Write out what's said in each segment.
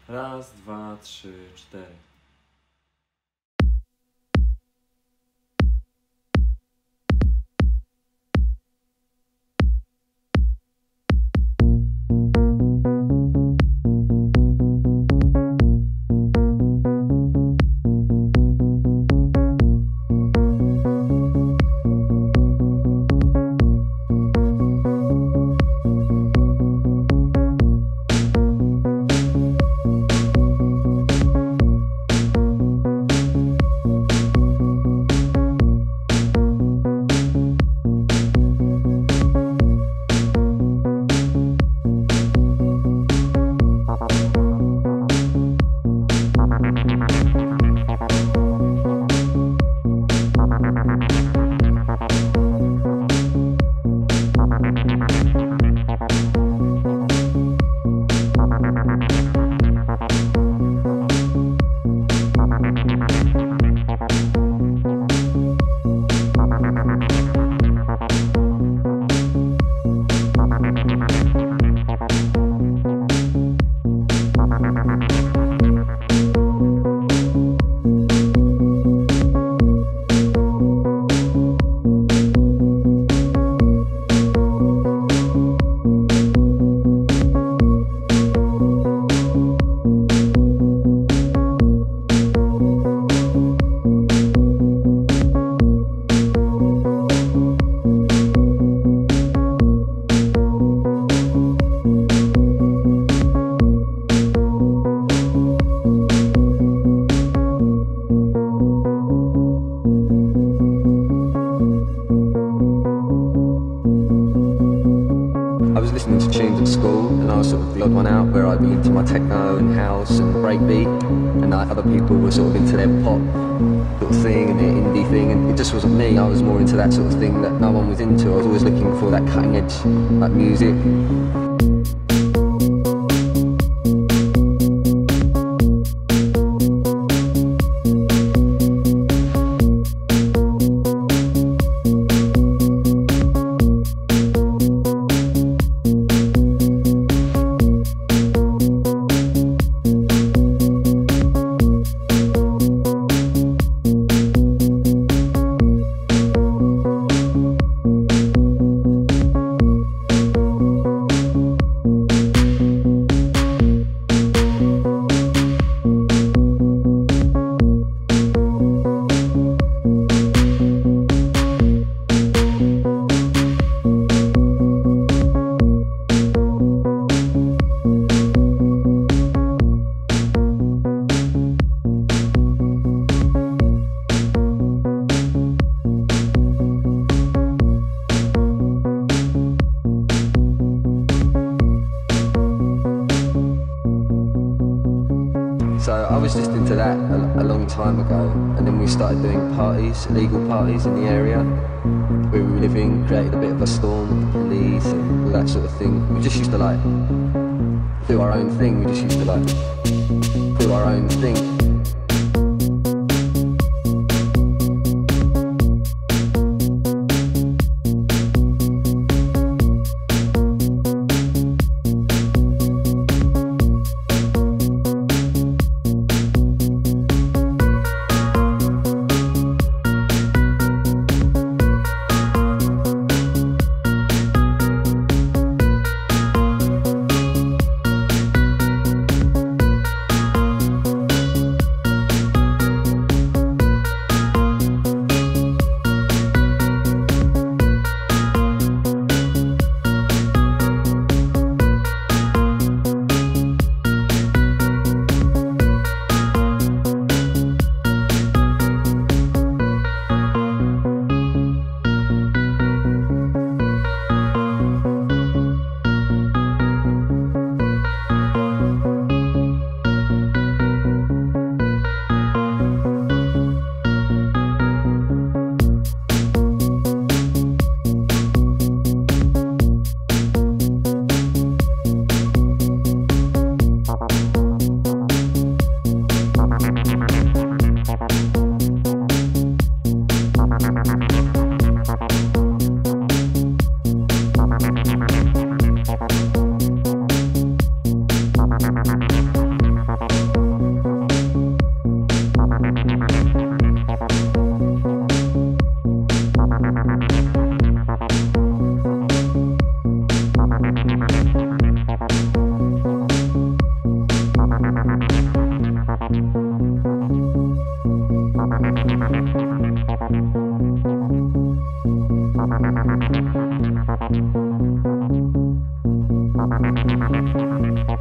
Raz, dwa, trzy, cztery. I was listening to tunes at school, and I was sort of the odd one out where I'd be into my techno and house and breakbeat, and other people were sort of into their pop sort of thing and their indie thing, and it just wasn't me. I was more into that sort of thing that no one was into. I was always looking for that cutting edge like music. So I was just into that a long time ago, and then we started doing parties, illegal parties in the area where we were living, created a bit of a storm with the police and all that sort of thing. We just used to like do our own thing, we just used to like do our own thing.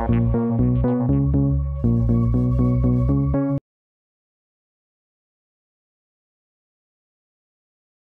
Kocan.